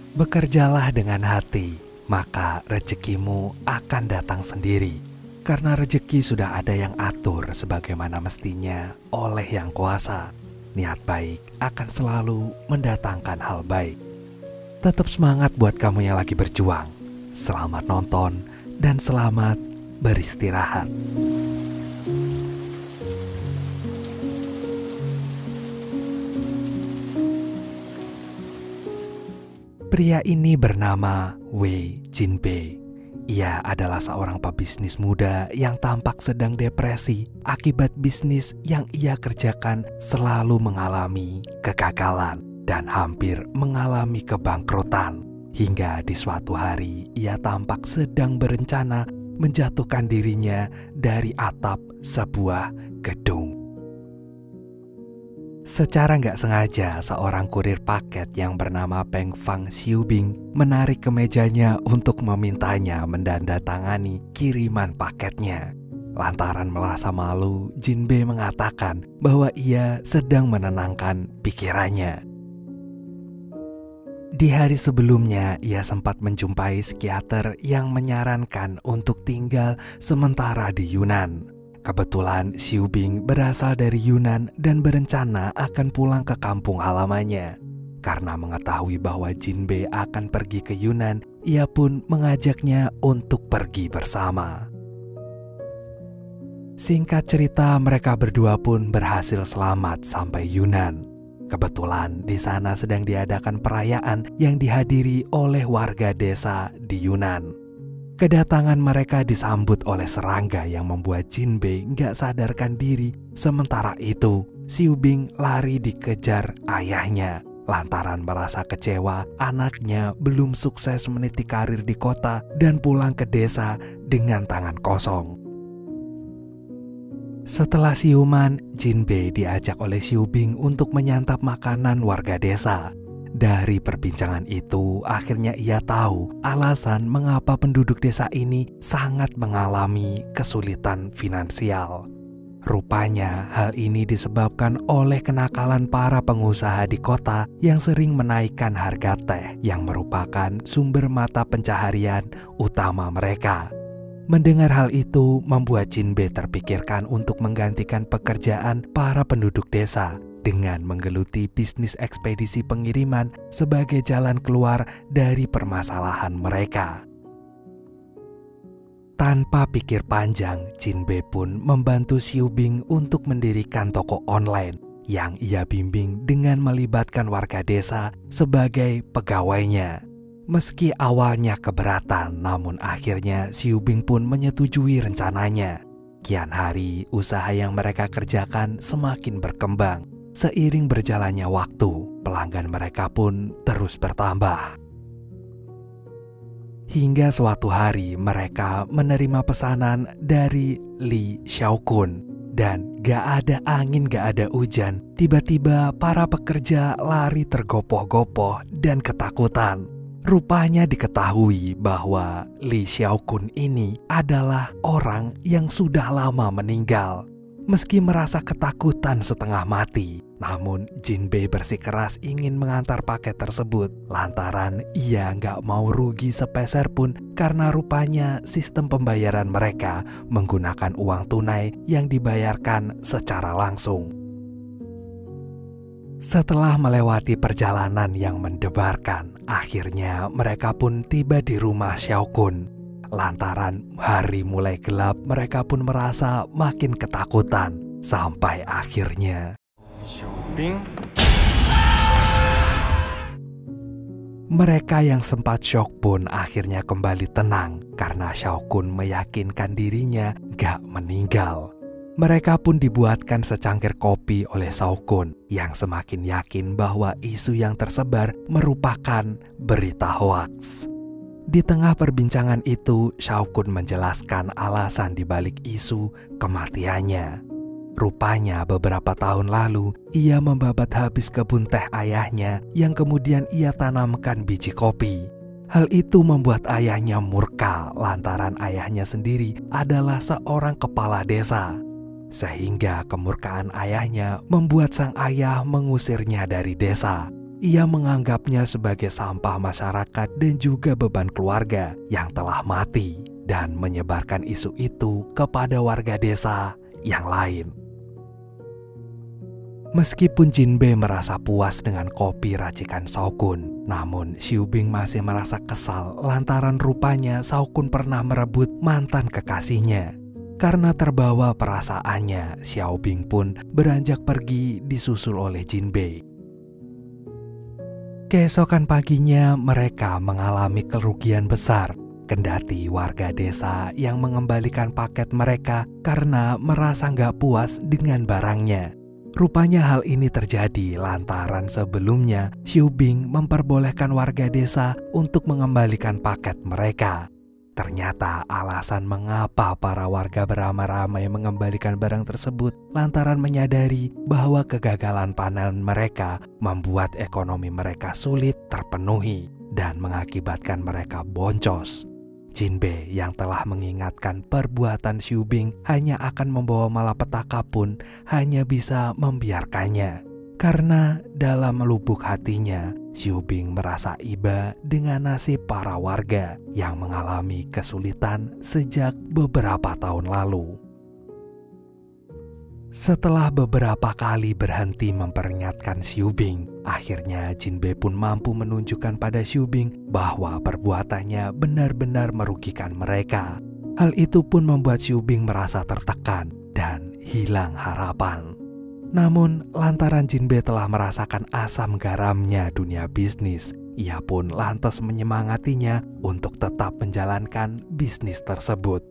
Bekerjalah dengan hati, maka rezekimu akan datang sendiri. Karena rezeki sudah ada yang atur sebagaimana mestinya oleh Yang Kuasa. Niat baik akan selalu mendatangkan hal baik. Tetap semangat buat kamu yang lagi berjuang. Selamat nonton dan selamat beristirahat. Pria ini bernama Wei Jinbei. Ia adalah seorang pebisnis muda yang tampak sedang depresi akibat bisnis yang ia kerjakan selalu mengalami kegagalan dan hampir mengalami kebangkrutan. Hingga di suatu hari ia tampak sedang berencana menjatuhkan dirinya dari atap sebuah gedung. Secara nggak sengaja, seorang kurir paket yang bernama Peng Fang Xiubing menarik ke mejanya untuk memintanya mendandatangani kiriman paketnya. Lantaran merasa malu, Jinbei mengatakan bahwa ia sedang menenangkan pikirannya. Di hari sebelumnya, ia sempat menjumpai psikiater yang menyarankan untuk tinggal sementara di Yunan. Kebetulan Xiubing berasal dari Yunan dan berencana akan pulang ke kampung halamannya. Karena mengetahui bahwa Jinbei akan pergi ke Yunan, ia pun mengajaknya untuk pergi bersama. Singkat cerita, mereka berdua pun berhasil selamat sampai Yunan. Kebetulan di sana sedang diadakan perayaan yang dihadiri oleh warga desa di Yunan. Kedatangan mereka disambut oleh serangga yang membuat Jinbei nggak sadarkan diri. Sementara itu, Xiubing lari dikejar ayahnya. Lantaran merasa kecewa, anaknya belum sukses meniti karir di kota dan pulang ke desa dengan tangan kosong. Setelah siuman, Jinbei diajak oleh Xiubing untuk menyantap makanan warga desa. Dari perbincangan itu, akhirnya ia tahu alasan mengapa penduduk desa ini sangat mengalami kesulitan finansial. Rupanya hal ini disebabkan oleh kenakalan para pengusaha di kota yang sering menaikkan harga teh yang merupakan sumber mata pencaharian utama mereka. Mendengar hal itu membuat Jinbei terpikirkan untuk menggantikan pekerjaan para penduduk desa dengan menggeluti bisnis ekspedisi pengiriman sebagai jalan keluar dari permasalahan mereka. Tanpa pikir panjang, Jinbei pun membantu Xiubing untuk mendirikan toko online yang ia bimbing dengan melibatkan warga desa sebagai pegawainya. Meski awalnya keberatan, namun akhirnya Xiubing pun menyetujui rencananya. Kian hari, usaha yang mereka kerjakan semakin berkembang. Seiring berjalannya waktu, pelanggan mereka pun terus bertambah. Hingga suatu hari mereka menerima pesanan dari Li Xiaokun. Dan gak ada angin, gak ada hujan. Tiba-tiba para pekerja lari tergopoh-gopoh dan ketakutan. Rupanya diketahui bahwa Li Xiaokun ini adalah orang yang sudah lama meninggal. Meski merasa ketakutan setengah mati, namun Jinbei bersikeras ingin mengantar paket tersebut lantaran ia nggak mau rugi sepeser pun karena rupanya sistem pembayaran mereka menggunakan uang tunai yang dibayarkan secara langsung. Setelah melewati perjalanan yang mendebarkan, akhirnya mereka pun tiba di rumah Xiaokun. Lantaran hari mulai gelap, mereka pun merasa makin ketakutan. Sampai akhirnya mereka yang sempat syok pun akhirnya kembali tenang karena Xiaokun meyakinkan dirinya gak meninggal. Mereka pun dibuatkan secangkir kopi oleh Xiaokun yang semakin yakin bahwa isu yang tersebar merupakan berita hoaks. Di tengah perbincangan itu, Xiaokun menjelaskan alasan dibalik isu kematiannya. Rupanya beberapa tahun lalu, ia membabat habis kebun teh ayahnya yang kemudian ia tanamkan biji kopi. Hal itu membuat ayahnya murka lantaran ayahnya sendiri adalah seorang kepala desa. Sehingga kemurkaan ayahnya membuat sang ayah mengusirnya dari desa. ia menganggapnya sebagai sampah masyarakat dan juga beban keluarga yang telah mati dan menyebarkan isu itu kepada warga desa yang lain. Meskipun Jinbe merasa puas dengan kopi racikan Shaokun, namun Xiubing masih merasa kesal lantaran rupanya Shaokun pernah merebut mantan kekasihnya. Karena terbawa perasaannya, Xiaobing pun beranjak pergi disusul oleh Jinbe. Keesokan paginya mereka mengalami kerugian besar, kendati warga desa yang mengembalikan paket mereka karena merasa nggak puas dengan barangnya. Rupanya hal ini terjadi lantaran sebelumnya Xiubing memperbolehkan warga desa untuk mengembalikan paket mereka. Ternyata alasan mengapa para warga beramai-ramai mengembalikan barang tersebut lantaran menyadari bahwa kegagalan panen mereka membuat ekonomi mereka sulit terpenuhi dan mengakibatkan mereka boncos. Jinbe yang telah mengingatkan perbuatan Xiubing hanya akan membawa malapetaka pun hanya bisa membiarkannya. Karena dalam lubuk hatinya, Xiubing merasa iba dengan nasib para warga yang mengalami kesulitan sejak beberapa tahun lalu. Setelah beberapa kali berhenti memperingatkan Xiubing, akhirnya Jinbe pun mampu menunjukkan pada Xiubing bahwa perbuatannya benar-benar merugikan mereka. Hal itu pun membuat Xiubing merasa tertekan dan hilang harapan. Namun, lantaran Jinbe telah merasakan asam garamnya dunia bisnis, ia pun lantas menyemangatinya untuk tetap menjalankan bisnis tersebut.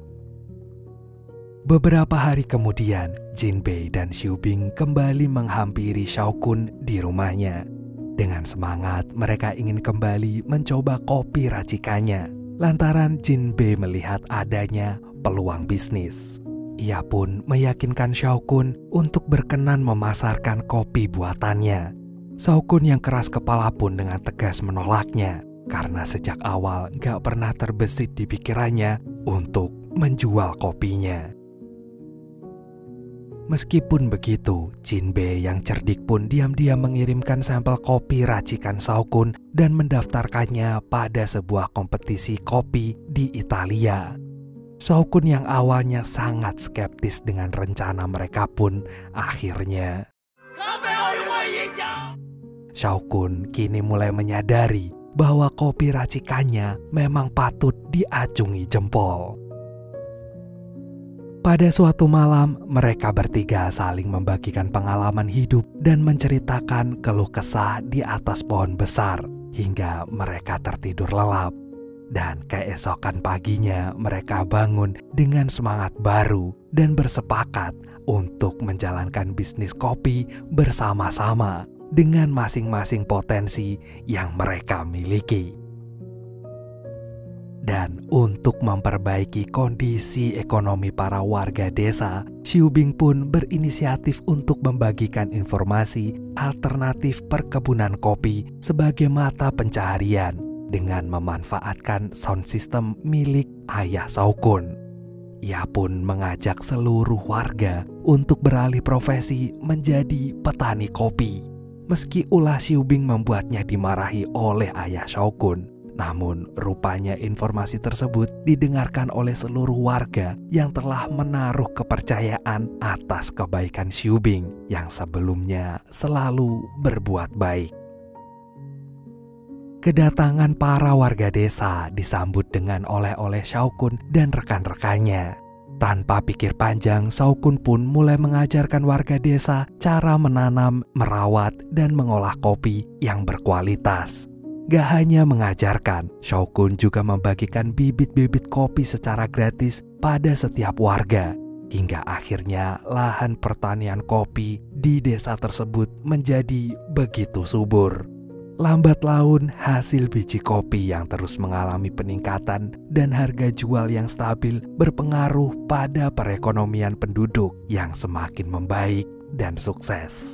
Beberapa hari kemudian, Jinbe dan Xiubing kembali menghampiri Shaokun di rumahnya. Dengan semangat, mereka ingin kembali mencoba kopi racikannya. Lantaran Jinbe melihat adanya peluang bisnis. Ia pun meyakinkan Shaokun untuk berkenan memasarkan kopi buatannya. Shaokun yang keras kepala pun dengan tegas menolaknya, karena sejak awal gak pernah terbesit di pikirannya untuk menjual kopinya. Meskipun begitu, Jinbe yang cerdik pun diam-diam mengirimkan sampel kopi racikan Shaokun dan mendaftarkannya pada sebuah kompetisi kopi di Italia. Shaokun yang awalnya sangat skeptis dengan rencana mereka pun akhirnya. Shaokun kini mulai menyadari bahwa kopi racikannya memang patut diacungi jempol. Pada suatu malam, mereka bertiga saling membagikan pengalaman hidup dan menceritakan keluh kesah di atas pohon besar hingga mereka tertidur lelap. Dan keesokan paginya mereka bangun dengan semangat baru dan bersepakat untuk menjalankan bisnis kopi bersama-sama dengan masing-masing potensi yang mereka miliki. Dan untuk memperbaiki kondisi ekonomi para warga desa, Xiubing pun berinisiatif untuk membagikan informasi alternatif perkebunan kopi sebagai mata pencaharian dengan memanfaatkan sound system milik ayah Shaokun. Ia pun mengajak seluruh warga untuk beralih profesi menjadi petani kopi. Meski ulah Xiubing membuatnya dimarahi oleh ayah Shaokun, namun rupanya informasi tersebut didengarkan oleh seluruh warga yang telah menaruh kepercayaan atas kebaikan Xiubing yang sebelumnya selalu berbuat baik. Kedatangan para warga desa disambut dengan oleh-oleh Shaokun dan rekan-rekannya. Tanpa pikir panjang, Shaokun pun mulai mengajarkan warga desa cara menanam, merawat, dan mengolah kopi yang berkualitas. Gak hanya mengajarkan, Shaokun juga membagikan bibit-bibit kopi secara gratis pada setiap warga. Hingga akhirnya lahan pertanian kopi di desa tersebut menjadi begitu subur. Lambat laun hasil biji kopi yang terus mengalami peningkatan dan harga jual yang stabil berpengaruh pada perekonomian penduduk yang semakin membaik dan sukses.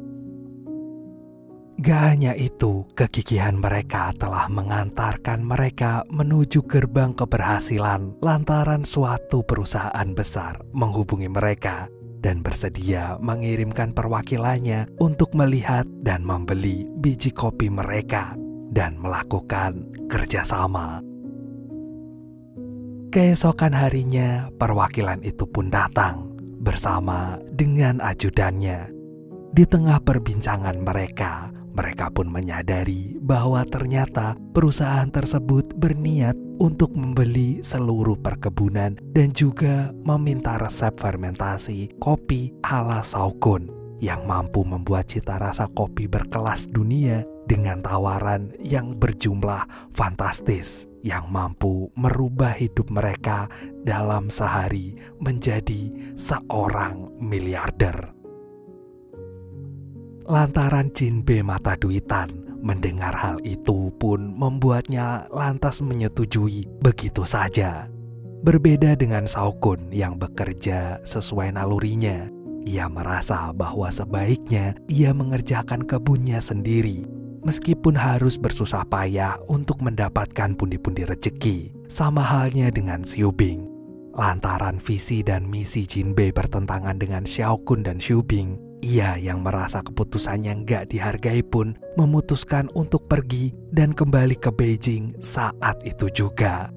Gak hanya itu, kegigihan mereka telah mengantarkan mereka menuju gerbang keberhasilan lantaran suatu perusahaan besar menghubungi mereka dan bersedia mengirimkan perwakilannya untuk melihat dan membeli biji kopi mereka dan melakukan kerjasama. Keesokan harinya, perwakilan itu pun datang bersama dengan ajudannya. Di tengah perbincangan mereka pun menyadari bahwa ternyata perusahaan tersebut berniat untuk membeli seluruh perkebunan dan juga meminta resep fermentasi kopi ala Shaokun yang mampu membuat cita rasa kopi berkelas dunia dengan tawaran yang berjumlah fantastis yang mampu merubah hidup mereka dalam sehari menjadi seorang miliarder. Lantaran Jinbei mata duitan, mendengar hal itu pun membuatnya lantas menyetujui begitu saja. Berbeda dengan Shaokun yang bekerja sesuai nalurinya, ia merasa bahwa sebaiknya ia mengerjakan kebunnya sendiri, meskipun harus bersusah payah untuk mendapatkan pundi-pundi rezeki. Sama halnya dengan Xiu Bing. Lantaran visi dan misi Jinbei bertentangan dengan Shaokun dan Xiu Bing, ia yang merasa keputusannya nggak dihargai pun memutuskan untuk pergi dan kembali ke Beijing saat itu juga.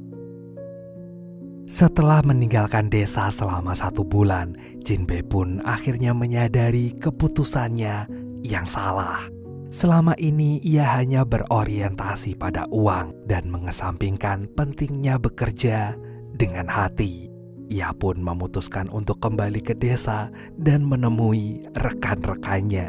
Setelah meninggalkan desa selama 1 bulan, Jinbei pun akhirnya menyadari keputusannya yang salah. Selama ini ia hanya berorientasi pada uang dan mengesampingkan pentingnya bekerja dengan hati. Ia pun memutuskan untuk kembali ke desa dan menemui rekan-rekannya.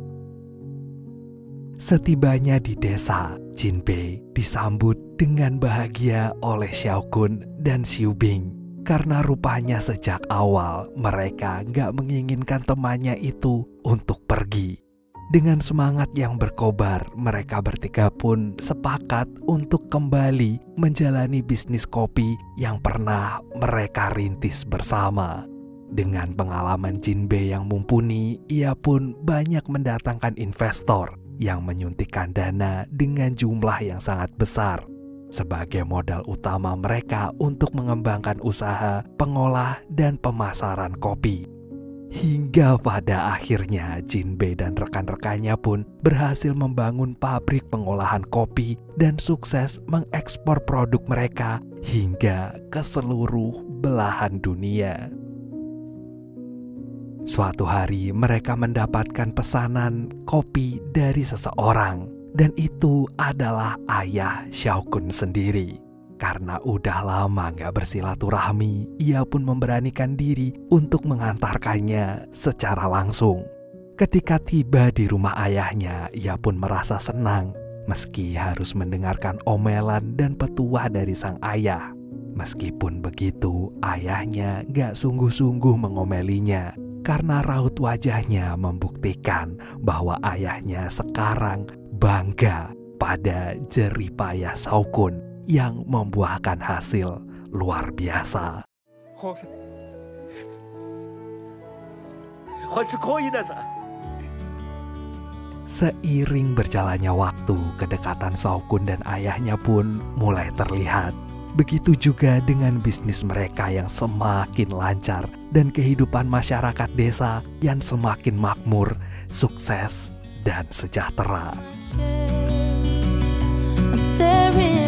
Setibanya di desa, Jinbei disambut dengan bahagia oleh Shaokun dan Xiu Bing. Karena rupanya sejak awal mereka gak menginginkan temannya itu untuk pergi. Dengan semangat yang berkobar, mereka bertiga pun sepakat untuk kembali menjalani bisnis kopi yang pernah mereka rintis bersama. Dengan pengalaman Jinbei yang mumpuni, ia pun banyak mendatangkan investor yang menyuntikkan dana dengan jumlah yang sangat besar sebagai modal utama mereka untuk mengembangkan usaha pengolah dan pemasaran kopi. Hingga pada akhirnya Jinbei dan rekan-rekannya pun berhasil membangun pabrik pengolahan kopi dan sukses mengekspor produk mereka hingga ke seluruh belahan dunia. Suatu hari mereka mendapatkan pesanan kopi dari seseorang, dan itu adalah ayah Shaokun sendiri. Karena udah lama gak bersilaturahmi, ia pun memberanikan diri untuk mengantarkannya secara langsung. Ketika tiba di rumah ayahnya, ia pun merasa senang meski harus mendengarkan omelan dan petuah dari sang ayah. Meskipun begitu, ayahnya gak sungguh-sungguh mengomelinya karena raut wajahnya membuktikan bahwa ayahnya sekarang bangga pada jerih payah Shaokun yang membuahkan hasil luar biasa. Seiring berjalannya waktu, kedekatan Shaokun dan ayahnya pun mulai terlihat. Begitu juga dengan bisnis mereka yang semakin lancar dan kehidupan masyarakat desa yang semakin makmur, sukses, dan sejahtera.